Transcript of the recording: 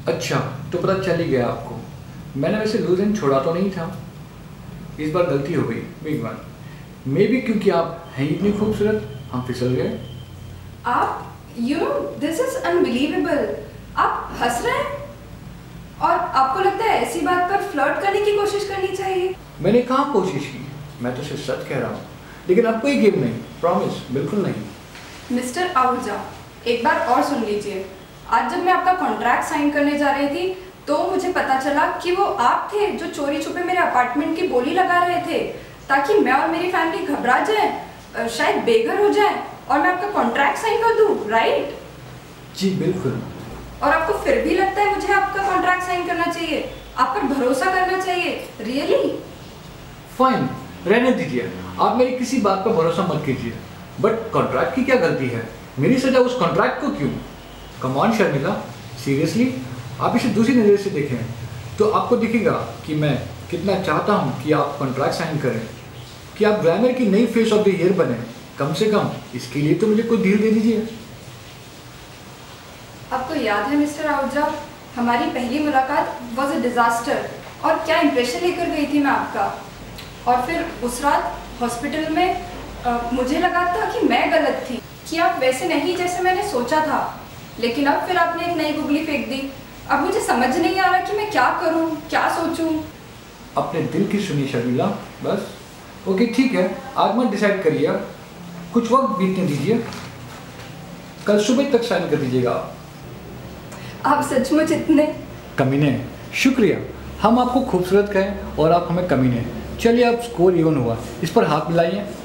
अच्छा, तो पता चल ही गया आपको। मैंने वैसे लूज एंड छोड़ा तो नहीं था। इस बार गलती हो गई, बिग वन। मे बी क्योंकि आप हैं इतनी खूबसूरत, हम फिसल गए। आप दिस इज अनबिलीवेबल। आप हंस रहे हैं और आपको लगता है ऐसी बात पर फ्लर्ट करने की कोशिश करनी चाहिए। मैंने कहाँ कोशिश की, मैं तो सिर्फ सच कह रहा हूँ। लेकिन अब कोई गेम नहीं, प्रॉमिस, बिल्कुल नहीं। मिस्टर आहूजा, एक बार और सुन लीजिए। आज जब मैं आपका कॉन्ट्रैक्ट साइन करने जा रही थी तो मुझे पता चला कि वो आप थे जो चोरी छुपे मेरे अपार्टमेंट की बोली लगा रहे थे ताकि मैं और मेरी फैमिली घबरा जाए, शायद बेघर हो जाए और मैं आपका कॉन्ट्रैक्ट साइन कर दूं, राइट? जी बिल्कुल। और आपको फिर भी लगता है मुझे आपका कॉन्ट्रैक्ट साइन करना चाहिए, आप पर भरोसा करना चाहिए? रियली? फाइन, रहने दीजिए। आप मेरी किसी बात पर भरोसा मत कीजिए। बट कॉन्ट्रैक्ट की क्या गलती है? मेरी सजा उस कॉन्ट्रैक्ट को क्यों? कम ऑन शर्मिला, सीरियसली आप इसे दूसरी नज़र से देखें तो आपको दिखेगा कि मैं कितना चाहता हूँ कि आप कॉन्ट्रैक्ट साइन करें, कि आप ग्लैमर की नई फेस ऑफ द ईयर बने। कम से कम इसके लिए तो मुझे कुछ डील दे दीजिए। आपको याद है मिस्टर आहूजा, हमारी पहली मुलाकात वॉज अ डिजास्टर और क्या इंप्रेशन लेकर गई थी मैं आपका। और फिर उस रात हॉस्पिटल में मुझे लगा था कि मैं गलत थी, कि आप वैसे नहीं जैसे मैंने सोचा था। लेकिन अब फिर आपने एक नई गुगली फेंक दी। अब मुझे समझ नहीं आ रहा कि मैं क्या करूं, क्या सोचूं। अपने दिल की सुनिए शर्मिला, बस। ओके ठीक है, आज मत डिसाइड करिए, कुछ वक्त बीतने दीजिए। कल सुबह तक साइन कर दीजिएगा आप सचमुच इतने कमीने। शुक्रिया, हम आपको खूबसूरत कहें और आप हमें कमीने। चलिए अब स्कोर इवन हुआ, इस पर हाथ मिलाइए।